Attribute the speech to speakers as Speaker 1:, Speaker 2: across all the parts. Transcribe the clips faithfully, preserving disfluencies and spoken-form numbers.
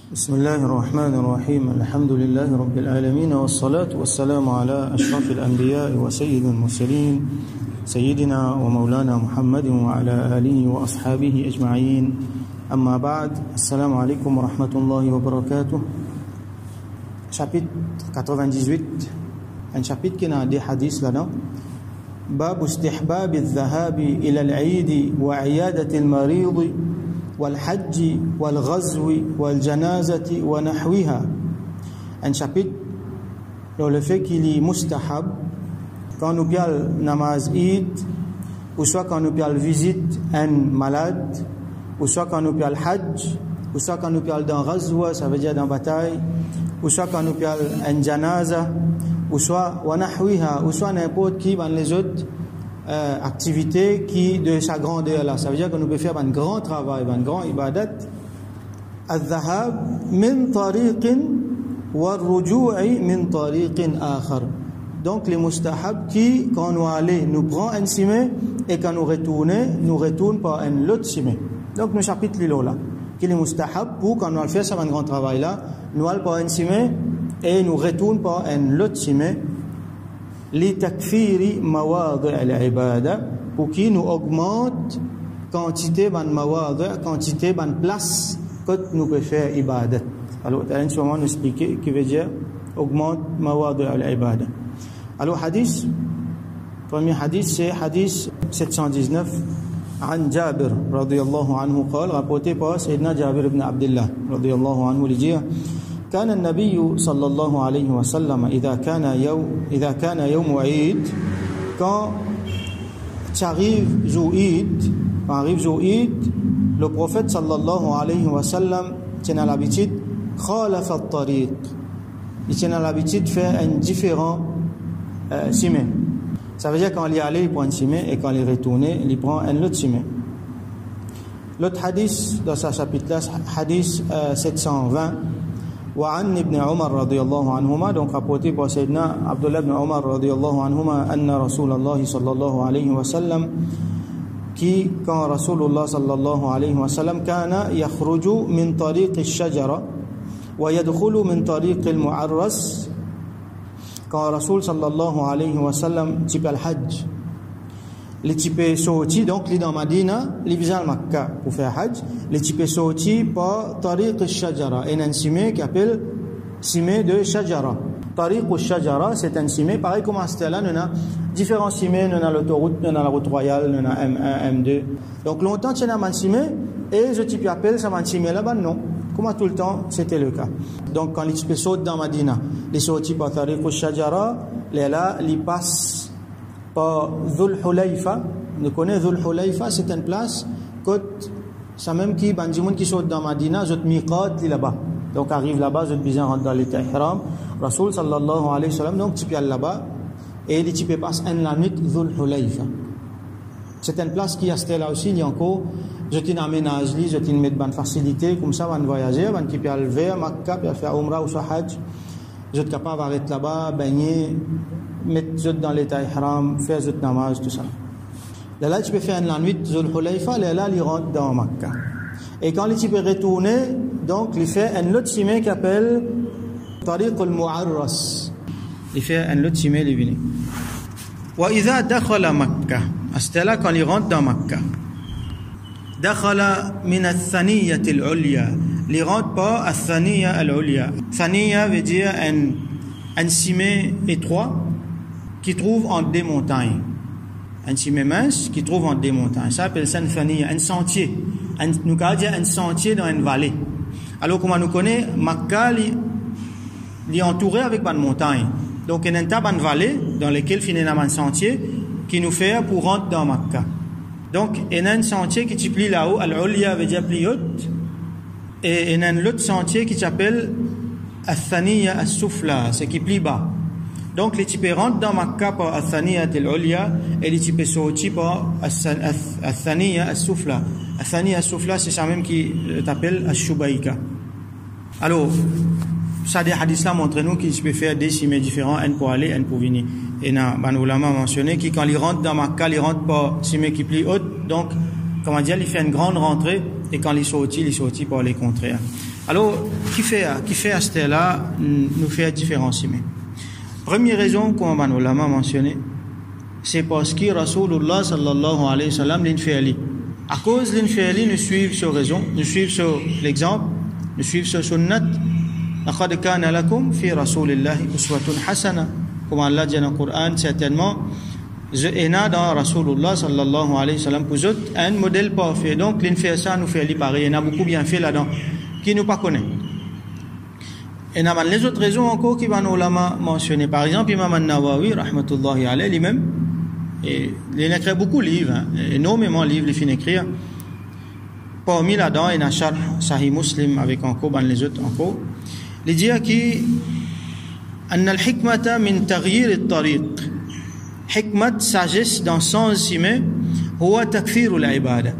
Speaker 1: بسم الله الرحمن الرحيم الحمد لله رب العالمين والصلاة والسلام على أشرف الأنبياء وسيد المرسلين سيدنا ومولانا محمد وعلى آله وأصحابه أجمعين أما بعد السلام عليكم ورحمة الله وبركاته. Chapitre quatre-vingt-dix-huit, un chapitre qui a des hadiths là-dedans. باب استحباب الذهاب إلى العيد وعيادة المريض والحج والغزو والجنازة ونحوها. Un chapitre dans le fait qu'il est mustahab quand nous parlons namaz Eid, ou soit quand nous parlons visite un malade, ou soit quand nous parlons hajj, ou soit quand nous parlons dans ghazwa, ça veut dire dans bataille, ou soit quand nous parlons un janaza, ou soit wa nahwiha, ou soit n'importe qui dans les autres Euh, activité qui de sa grandeur là, ça veut dire que nous pouvons faire un grand travail, un grand ibadat. Al-dhahab min tariqin wa al-ruju'i min tariqin akhar. Donc les mustahab qui quand nous allons nous prend un simé et quand nous retournons nous retourne par un autre simé. Donc le chapitre lilo là qui les mustahab pour quand nous allons faire ça un grand travail là, nous allons par un simé et nous retourne par un autre simé. لتكفير مواضع العبادة pour qui nous augmente quantité ban mawadhi, quantité ban place que nous pouvons faire ibadat. Alors on va nous expliquer qui veut dire augmente mawadhi al-ibada. Alors hadith, premier hadith c'est hadith sept cent dix-neuf عن جابر رضي الله عنه قال, rapporté par سيدنا جابر بن عبد الله رضي الله عنه لجيه كان النبي صلى الله عليه وسلم إذا كان يوم إذا كان يوم عيد quand arrive jour Eid, quand arrive jour Eid, le prophète sallallahu alayhi wa sallam tient l'habitude خالف الطريق, il tient l'habitude de faire un différent euh, chemin. Ça veut dire quand il y allait il prend un chemin et quand il retournait il prend un autre chemin. L'autre hadith dans ce chapitre là, hadith euh, sept cent vingt, وعن ابن عمر رضي الله عنهما, donc rapporté par Sayyidina Abdullah ibn Umar رضي الله عنهما أن رسول الله صلى الله عليه وسلم qui quand Rasulullah صلى الله عليه وسلم كان يخرج من طريق الشجرة ويدخل من طريق المعرس. Quand Rasul صلى الله عليه وسلم type al-Hajj, les types sortis donc les dans Madina, les visant Makkah pour faire Hajj, les types sortis par Tariq al-Shajara, et un simé qui appelle simé de Shajara. Tariq al-Shajara, c'est un simé pareil comme à Stella, nous avons différents simés, nous avons l'autoroute, nous avons la route royale, nous avons M un, M deux. Donc longtemps tu as un simé et ce type appelle ça un simé là-bas, non. Comme tout le temps c'était le cas. Donc quand les types sortent dans Madina, les sortis par Tariq al-Shajara, les là, les passent par Dhul Hulayfa. On connaît Dhul Hulayfa, c'est une place côte ça même qui bandimoun qui sort dans Madina, zot miqat là-bas. Donc arrive là-bas, zot bizarre rentre dans l'état ihram. Rasoul sallallahu alayhi wa sallam donc tu peux là-bas et les types passent un la nuit Dhul Hulayfa. C'est une place qui est là aussi, il y a encore zot une aménage, zot une met bonne facilité comme ça van voyager, van qui peut aller vers Makkah, peut faire umrah ou soit hajj. Zot capable d'arrêter là-bas, baigner, mettre zot dans l'état ihram, faire zot namaz, tout ça. Là, là, tu peux faire la nuit Zul Hulayfa, là, là, il rentre dans Makkah. Et quand tu peux retourner, donc, il fait un autre chemin qui appelle Tariq al-Mu'arras. Il fait un autre chemin, il vient. Wa idha dakhala Makkah. À ce là quand il rentre dans Makkah. Dakhala min al-Thaniyat al-Ulya. Il rentre pas à Thaniya al-Ulya. Thaniya veut dire un, un chemin étroit qui trouve entre des montagnes. Un chemin mince qui trouve entre des montagnes. Ça s'appelle Sanfaniya, un sentier. Un, nous allons dire un sentier dans une vallée. Alors, comme on nous connaît, Makkah est entouré avec une montagne. Donc, il y a une vallée dans laquelle il y a un sentier qui nous fait pour rentrer dans Makkah. Donc, il y a un sentier qui est plus là-haut, Al-Ulya veut dire plus haute, et il y a un autre sentier qui s'appelle Al-Thaniya Al-Sufla, c'est qui est plus bas. Donc les types rentrent dans Makkah par Al-Thaniya Al-Ulya et les types sortent par Al-Thaniya Al-Sufla. Al-Thaniya Al-Sufla c'est ça même qui s'appelle Al-Shubayka. Alors, ça des hadiths là montrent nous qu'ils peuvent faire des chemins différents, un pour aller, un pour venir. Et na ban ulama mentionné que quand ils rentrent dans Makkah, ils rentrent par chemin qui plus haute, donc comment dire, ils font une grande rentrée et quand ils sortent, ils sortent par les contraires. Alors, qui fait, qui fait à ce là nous fait différencier. Première raison qu'on va nous l'a mentionné, c'est parce que Rasulullah sallallahu alayhi wa sallam l'a fait ali. À cause de l'inféali, nous suivons sur raison, nous suivons sur l'exemple, nous suivons sur sunnat. لقد كان لكم في رسول الله أسوة حسنة. Comme Allah dit dans le Coran, certainement, je ai dans Rasulullah sallallahu alayhi wa sallam pour eux un modèle parfait. Donc, l'inféali, ça nous fait ali pareil. Il y en a beaucoup bien fait là-dedans, qui nous pas connaît. Et il y a les autres raisons encore qui vont nous mentionner. Par exemple, Imam An-Nawawi, rahmatullahi alayhi, lui-même, et il a écrit beaucoup de livres, hein, énormément de livres, il a écrit. Parmi là-dedans, il y a Sharh Sahih Muslim avec encore ben les autres encore. Il dit que أن الحكمة من تغيير الطريق. حكمة sagesse dans sens simé هو تكثير العبادة.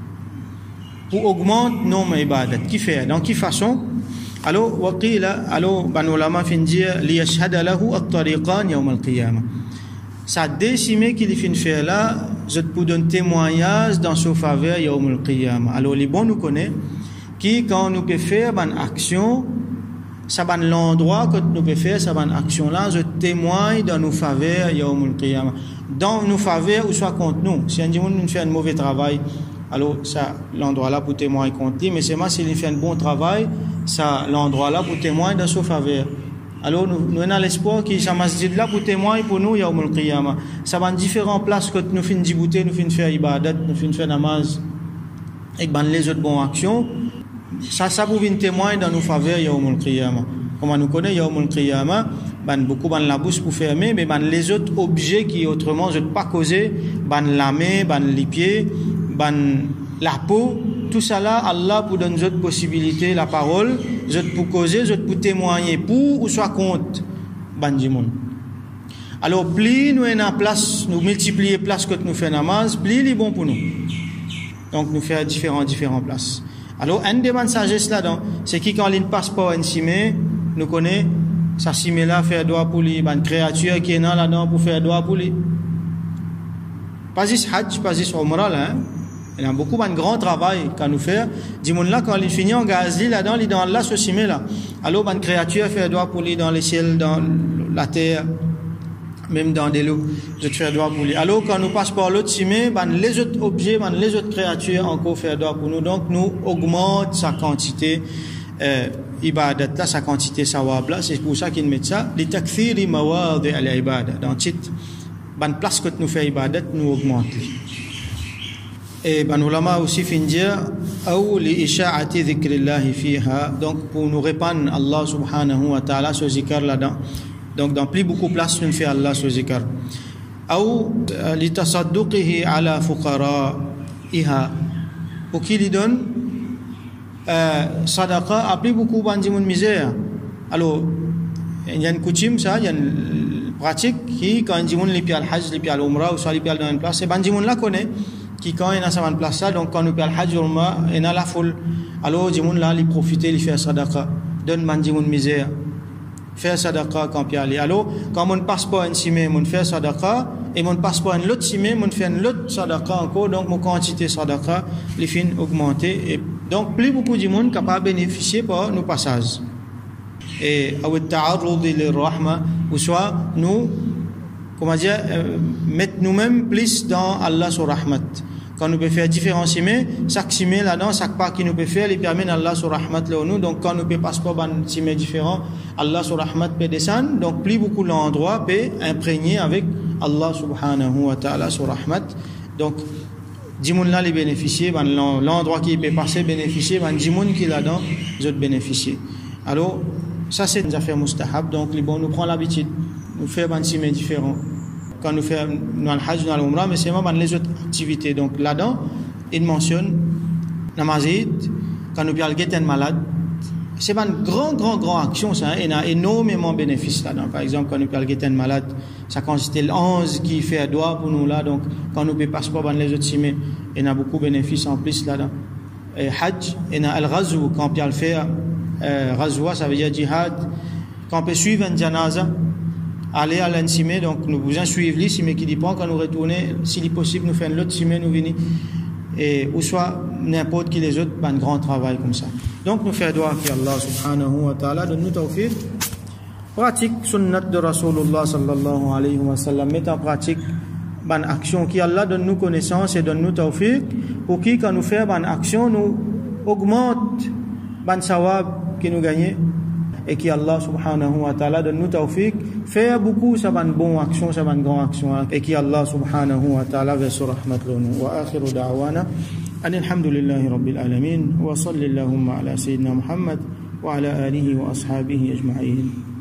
Speaker 1: Pour augmenter nos ibadat. Qui fait? Dans quelle façon? Alors, وقيل alors ben ulama fin dire ليشهد له الطريقان يوم القيامة. Ça décimé qu'il fin fait là, je te donne témoignage dans sa faveur Yawm al-Qiyamah. Alors les bons nous connaissent qui quand nous peut faire une action, ça ban l'endroit que nous peut faire ça ban action là, je témoigne dans nos faveurs Yawm al-Qiyamah. Dans nos faveurs ou soit contre nous. Si un dimanche nous fait un mauvais travail, alors ça l'endroit là pour témoigner contre lui, mais c'est moi s'il fait un bon travail, ça l'endroit là pour témoigner dans sa faveur. Alors nous, nous avons l'espoir que ce masjid là pour témoigner pour nous Yawm al-Qiyamah. Ça va en différentes places que nous finissons d'ibouter, nous finissons faire ibadat, nous finissons faire namaz et ben les autres bonnes actions. Ça ça pour venir témoigner dans nos faveurs Yawm al-Qiyamah. Comme nous connaît Yawm al-Qiyamah, ben beaucoup ben la bouche pour fermer, mais ben les autres objets qui autrement je ne pas causer, ben la main, ben les pieds, ben la peau. Tout ça là, Allah pour donner d'autres possibilités, la parole, d'autres pour causer, d'autres pour témoigner, pour ou soit contre, bandimoun. Alors, plus nous en place, nous multiplier place que nous faisons namaz, plus il est bon pour nous. Donc, nous faisons différentes, différentes places. Alors, un des bonnes sagesses là-dedans, c'est qui quand il passe pas un simé, nous connaît, ça simé là, faire droit pour lui, une créature qui est là-dedans pour faire droit pour lui. Pas juste hajj, pas juste umrah là, hein. Il y a beaucoup de grand travail qu'à nous faire. Dis-moi là, quand il finit en gazli, là-dedans, il est dans Allah, ce cimé là. Alors, une créature fait droit pour lui dans les ciels, dans la terre, même dans des lots. Je te fais droit pour lui. Alors, quand nous passons par l'autre cimé, ben, les autres objets, ben, les autres créatures encore faire droit pour nous. Donc, nous augmente sa quantité, euh, ibadat là, sa quantité sawab là. C'est pour ça qu'ils mettent ça. Les takthiri mawadi al-ibadah. Dans le titre, ben, place que nous fait ibadat, nous augmente. Et ben ulama aussi fin dire ou li isha'ati dhikrillahi fiha, donc pour nous répandre Allah subhanahu wa ta'ala ce zikr là-dedans. Donc dans plus beaucoup de places nous fait Allah ce zikr. Ou li tasadduqihi ala fuqara'iha, pour qui lui donne euh, sadaqa à plus beaucoup de misère. Alors il y a une coutume ça, il y a une pratique qui quand on dit les pieds al hajj, les pieds al umrah ou soit les pieds dans une place, et ben on la connaît. Qui quand il y a sa place là, donc quand nous parlons hajj umrah, il y a la foule. Alors dis-moi là, il profiter, il fait sadaqa, donne mandimoun misère, faire sadaqa quand il aller. Alors quand on passe pas un simé, on fait sadaqa, et on passe pas un l'autre simé, on fait un l'autre sadaqa encore, donc mon quantité sadaqa, les fins augmenter, et donc plus beaucoup de monde capable de bénéficier par nos passages. Et au ta'arrud lirrahma, ou soit nous comment dire, euh, mettre nous-mêmes plus dans Allah sur rahmat. Quand nous pouvons faire différents simés, chaque simé là-dedans, chaque pas qui nous peut faire, il permet Allah sur rahmat là nous. Donc quand nous pouvons passer par un simé différent, Allah sur rahmat peut descendre. Donc plus beaucoup l'endroit peut imprégner avec Allah subhanahu wa ta'ala sur rahmat. Donc dimoun là les bénéficier, ben, l'endroit qui peut passer bénéficier, ben dimoun qui là-dedans, les autres bénéficier. Alors ça c'est une affaire mustahab. Donc les bons nous prend l'habitude. Nous faisons un simé différent. Quand nous faisons dans le hajj, dans l'umrah, mais c'est vraiment dans les autres activités. Donc là-dedans, il mentionne namazid, quand nous parlons de malade, c'est une grande, grande, grande action, ça, hein, et il y a énormément de bénéfices là-dedans. Par exemple, quand nous parlons de malade, ça consiste l'onze qui fait un doigt pour nous là. Donc quand nous ne passons pas dans les autres simé, il y a beaucoup de bénéfices en plus là-dedans. Et hajj, il y a al-ghazw, quand on peut le faire, euh, ghazwa, ça veut dire jihad, quand on peut suivre un janaza, aller à l'insimé, donc nous vous en suivre lui, si mais qui dépend quand nous retournons, s'il est possible, nous faisons l'autre simé, nous venons, et ou soit n'importe qui les autres, ben, un grand travail comme ça. Donc nous faisons doigt que Allah subhanahu wa ta'ala donne nous tawfiq, pratique sunnat de Rasulullah sallallahu alayhi wa sallam, mettre en pratique ban action qui Allah donne nous connaissance et donne nous tawfiq pour qui quand nous faisons ban action nous augmente ban sawab qui nous gagne et qui Allah subhanahu wa ta'ala donne nous tawfiq faire beaucoup sa ban bon action sa ban grand action et qui Allah subhanahu wa ta'ala verse rahmat lanu wa akhiru da'wana alhamdulillahi rabbil alamin wa sallallahu ala sayyidina Muhammad wa ala alihi wa ashabihi ajma'in.